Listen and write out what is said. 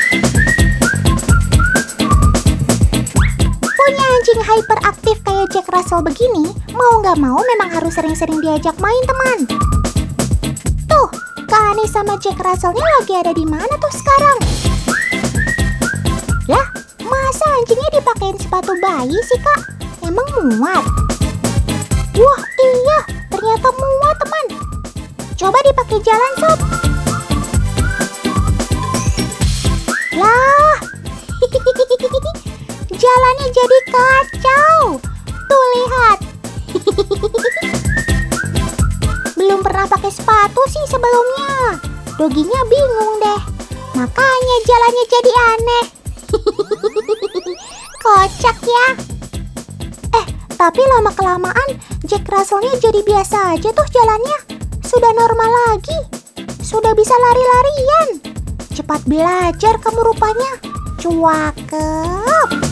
Punya anjing hyperaktif kayak Jack Russell begini, mau nggak mau memang harus sering-sering diajak main, teman. Tuh, Kak Ani sama Jack Russell-nya lagi ada di mana tuh sekarang? Lah, masa anjingnya dipakein sepatu bayi sih, Kak? Emang muat? Wah, iya, ternyata muat, teman. Coba dipakai jalan, sob. Lah, jalannya jadi kacau. Tuh, lihat. Belum pernah pakai sepatu sih sebelumnya. Doginya bingung deh. Makanya jalannya jadi aneh. Kocak ya. Tapi lama-kelamaan Jack Russell-nya jadi biasa aja tuh jalannya. Sudah normal lagi. Sudah bisa lari-larian. Cepat belajar kamu rupanya. Cakep.